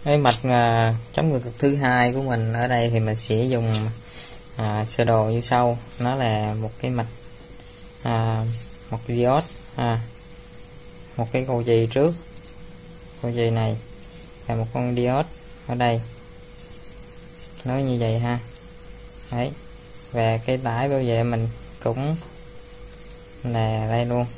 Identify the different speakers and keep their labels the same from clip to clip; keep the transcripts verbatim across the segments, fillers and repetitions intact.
Speaker 1: Cái mạch à, chống ngược cực thứ hai của mình ở đây thì mình sẽ dùng à, sơ đồ như sau. Nó là một cái mạch à, một diode, à, một cái cầu chì trước, cầu chì này và một con diode ở đây, nói như vậy ha. Đấy, và cái tải bảo vệ mình cũng là đây luôn.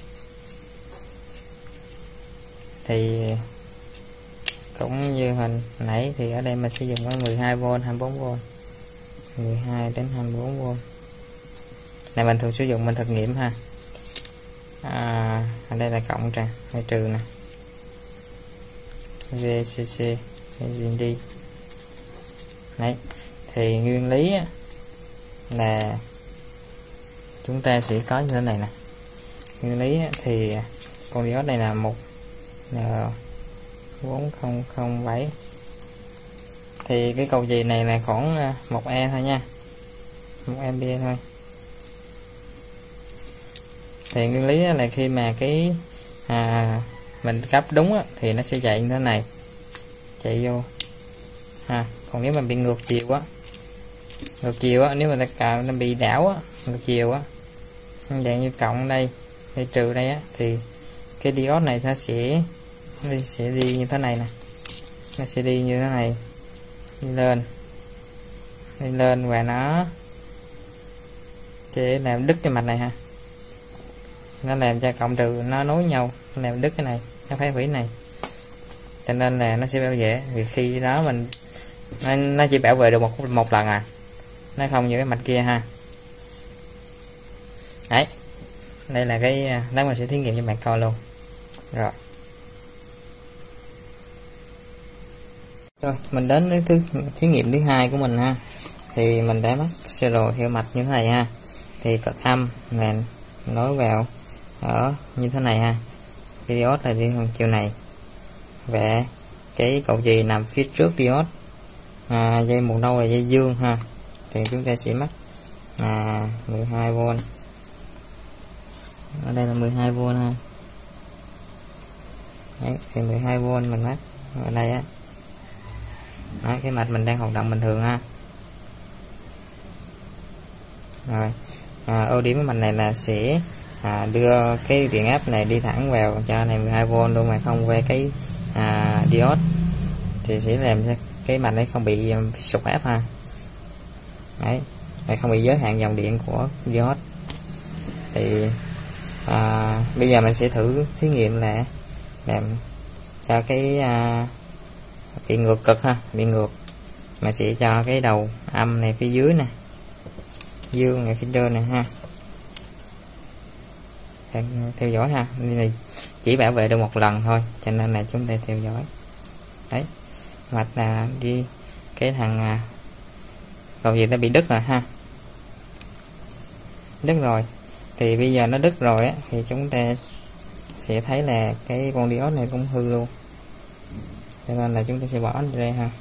Speaker 1: Thì cũng như hình nãy thì ở đây mình sẽ dùng cái mười hai vôn, hai mươi bốn vôn, mười hai đến hai mươi bốn vôn này mình thường sử dụng mình thực nghiệm ha. À, ở đây là cộng nè hay trừ nè, vê xê xê đi. Đấy, thì nguyên lý là chúng ta sẽ có như thế này nè. Nguyên lý thì con diode này là một N bốn không không bảy, thì cái cầu chì này là khoảng một E thôi nha, một ampere thôi. Thì nguyên lý là khi mà cái à, mình cấp đúng á, thì nó sẽ chạy như thế này, chạy vô ha. Còn nếu mà bị ngược chiều á, ngược chiều á, nếu mà ta cào nó bị đảo á, ngược chiều á, dạng như cộng đây hay trừ đây á, thì cái diode này nó sẽ nó sẽ đi như thế này nè, nó sẽ đi như thế này, đi lên đi lên và nó sẽ làm đứt cái mạch này ha. Nó làm cho cộng trừ nó nối nhau, nó làm đứt cái này, nó phá hủy này, cho nên là nó sẽ bảo vệ. Vì khi đó mình nó, nó chỉ bảo vệ được một một lần à, nó không như cái mạch kia ha. Đấy, đây là cái đó, mình sẽ thí nghiệm cho bạn coi luôn. Rồi rồi mình đến với thứ thí nghiệm thứ hai của mình ha. Thì mình đã mắc sơ đồ theo mạch như thế này ha. Thì cực âm là nối vào ở như thế này ha, cái diode là đi theo chiều này, và cái cầu chì nằm phía trước diode, à, dây màu nâu là dây dương ha. Thì chúng ta sẽ mắc à, mười hai vôn, ở đây là mười hai vôn ha. Đấy, thì mười hai vôn mình mắc ở đây á. Đó, cái mạch mình đang hoạt động bình thường ha. Rồi à, ưu điểm của mình này là sẽ à, đưa cái điện áp này đi thẳng vào cho này mười hai vôn luôn, mà không về cái à, diode, thì sẽ làm cho cái mạch này không bị sụt áp ha. Đấy, này không bị giới hạn dòng điện của diode. Thì à, bây giờ mình sẽ thử thí nghiệm là làm cho cái à, bị ngược cực ha, bị ngược, mà sẽ cho cái đầu âm này phía dưới nè, dương này phía trên này ha. Theo dõi ha, này chỉ bảo vệ được một lần thôi, cho nên là chúng ta theo dõi. Đấy, mạch là đi cái thằng à, cầu gì ta bị đứt rồi ha, đứt rồi. Thì bây giờ nó đứt rồi á, thì chúng ta sẽ thấy là cái con diode này cũng hư luôn, cho nên là chúng ta sẽ bỏ nó ra ha,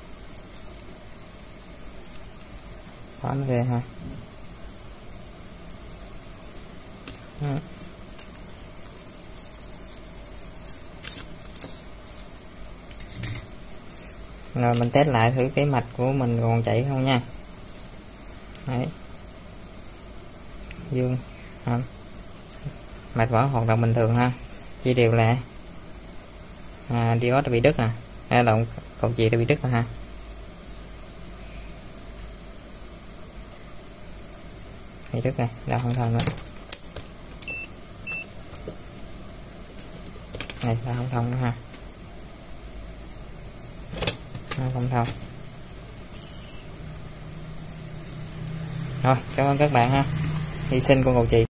Speaker 1: bỏ nó ra ha. Đó. Rồi mình test lại thử cái mạch của mình còn chạy không nha. Đấy, dương ha. Mạch vẫn hoạt động bình thường ha, chỉ điều là à, diode bị đứt à, hay là cầu chì đã bị đứt rồi ha. Bị đứt rồi, đâu không thông nữa. Này là không thông nữa ha, nó không thông. Rồi, cảm ơn các bạn ha. Hy sinh con cầu chì.